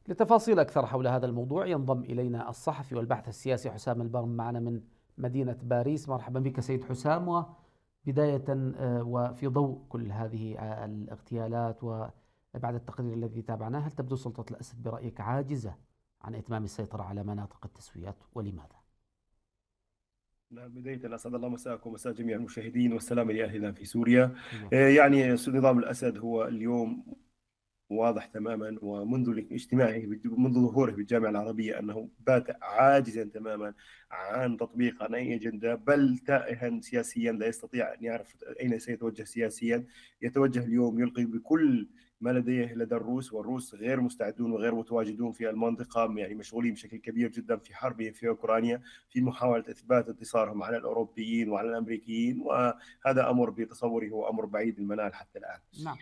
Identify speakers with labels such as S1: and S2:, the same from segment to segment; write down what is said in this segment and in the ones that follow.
S1: لتفاصيل أكثر حول هذا الموضوع ينضم إلينا الصحفي والباحث السياسي حسام البرم معنا من مدينة باريس. مرحبا بك سيد حسام. وبداية وفي ضوء كل هذه الاغتيالات وبعد التقرير الذي تابعناه، هل تبدو سلطة الأسد برأيك عاجزة عن إتمام السيطرة على مناطق التسويات ولماذا؟
S2: نعم، بداية أسعد الله مساءكم ومساء جميع المشاهدين، والسلام لأهلنا في سوريا.
S1: نعم.
S2: يعني نظام الأسد هو اليوم واضح تماما، ومنذ اجتماعه منذ ظهوره بالجامعة العربية أنه بات عاجزا تماما عن تطبيق عن أي أجندة، بل تائها سياسيا، لا يستطيع أن يعرف أين سيتوجه سياسيا. يتوجه اليوم يلقي بكل ما لديه لدى الروس، والروس غير مستعدون وغير متواجدون في المنطقة، يعني مشغولين بشكل كبير جدا في حربهم في أوكرانيا، في محاولة إثبات انتصارهم على الأوروبيين وعلى الأمريكيين، وهذا أمر بتصوري هو أمر بعيد المنال حتى الآن.
S1: نعم.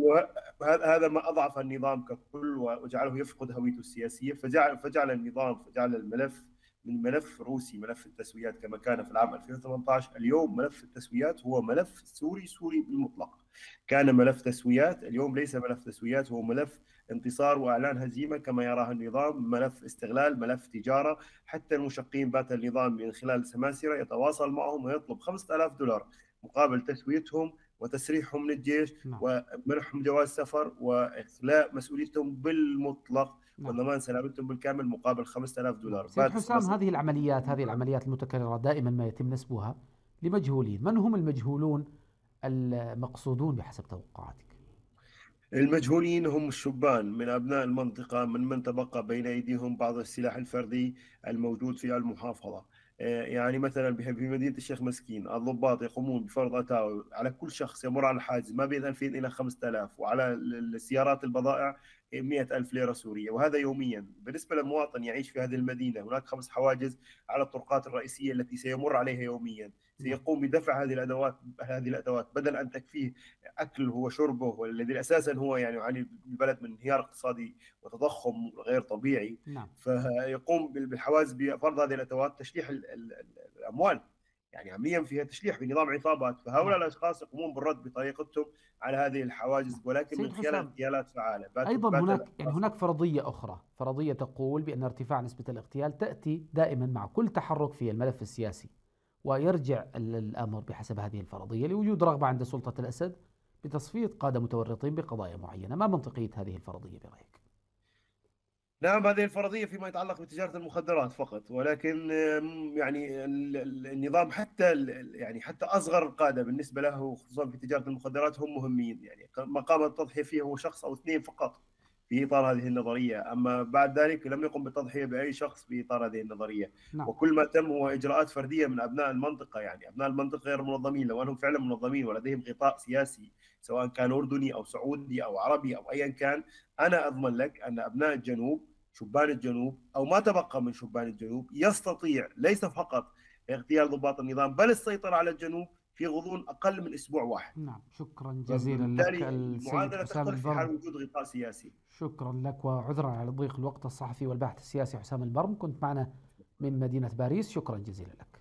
S2: وهذا ما أضعف النظام ككل وجعله يفقد هويته السياسية، فجعل النظام، فجعل الملف من ملف روسي، ملف التسويات كما كان في العام 2018. اليوم ملف التسويات هو ملف سوري بالمطلق. كان ملف تسويات، اليوم ليس ملف تسويات، هو ملف انتصار وإعلان هزيمة كما يراه النظام، ملف استغلال، ملف تجارة. حتى المشقين بات النظام من خلال سماسرة يتواصل معهم ويطلب $5000 مقابل تسويتهم وتسريحهم من الجيش
S1: نعم.
S2: ومنحهم جواز سفر وإخلاء مسؤوليتهم بالمطلق
S1: نعم.
S2: وضمان سلامتهم بالكامل مقابل
S1: نعم.
S2: $5000.
S1: سيد حسام، هذه العمليات المتكررة دائما ما يتم نسبها لمجهولين. من هم المجهولون المقصودون بحسب توقعاتك؟
S2: المجهولين هم الشبان من أبناء المنطقة، من تبقى بين أيديهم بعض السلاح الفردي الموجود في المحافظة. يعني مثلا في مدينة الشيخ مسكين الضباط يقومون بفرض أتاوي على كل شخص يمر على الحاجز ما بين 2000 إلى 5000، وعلى السيارات البضائع 100,000 ليرة سورية، وهذا يوميا. بالنسبة للمواطن يعيش في هذه المدينة، هناك 5 حواجز على الطرقات الرئيسية التي سيمر عليها يوميا.
S1: نعم.
S2: سيقوم بدفع هذه الأدوات بدل أن تكفيه اكله وشربه، والذي اساسا هو يعني يعاني البلد من انهيار اقتصادي وتضخم غير طبيعي.
S1: نعم.
S2: فيقوم بالحواز بفرض هذه الاتوات، تشليح الاموال، يعني عمليا فيها تشليح بنظام عصابات. فهؤلاء
S1: نعم.
S2: الاشخاص يقومون بالرد بطريقتهم على هذه الحواجز،
S1: نعم.
S2: ولكن من
S1: سيد
S2: خلال
S1: حسام،
S2: اغتيالات فعاله.
S1: أيضا
S2: بات
S1: هناك
S2: الاشخاص.
S1: فرضية أخرى، فرضية تقول بأن ارتفاع نسبة الاغتيال تأتي دائما مع كل تحرك في الملف السياسي، ويرجع الأمر بحسب هذه الفرضية لوجود رغبة عند سلطة الأسد بتصفية قادة متورطين بقضايا معينة. ما منطقية هذه الفرضية برأيك؟
S2: نعم، هذه الفرضية فيما يتعلق بتجارة المخدرات فقط، ولكن يعني النظام حتى يعني حتى أصغر القادة بالنسبة له خصوصا في تجارة المخدرات هم مهمين، يعني مقام التضحية فيه هو شخص أو اثنين فقط في إطار هذه النظرية، أما بعد ذلك لم يقم بالتضحية بأي شخص في إطار هذه النظرية.
S1: نعم.
S2: وكل ما تم هو إجراءات فردية من أبناء المنطقة، يعني أبناء المنطقة غير منظمين. لو أنهم فعلا منظمين ولديهم غطاء سياسي سواء كان أردني أو سعودي أو عربي أو أيا كان، أنا أضمن لك أن أبناء الجنوب، شبان الجنوب او ما تبقى من شبان الجنوب، يستطيع ليس فقط اغتيال ضباط النظام بل السيطره على الجنوب في غضون اقل من اسبوع واحد.
S1: نعم. شكرا جزيلا لك
S2: فبالتالي
S1: السيد
S2: المعادله
S1: حسام
S2: تختلف في حال
S1: البرم.
S2: وجود غطاء سياسي.
S1: شكرا لك، وعذرا على ضيق الوقت. الصحفي والباحث السياسي حسام البرم كنت معنا من مدينة باريس. شكرا جزيلا لك.